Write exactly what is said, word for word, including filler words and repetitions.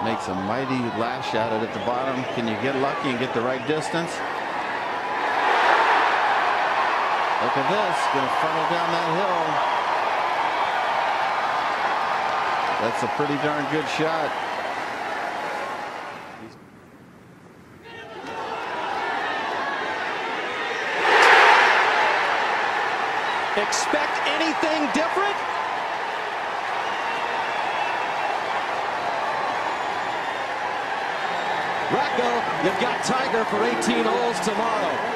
Makes a mighty lash at it at the bottom. Can you get lucky and get the right distance? Look at this, going to funnel down that hill. That's a pretty darn good shot. Expect anything different? Racco, you've got Tiger for eighteen holes tomorrow.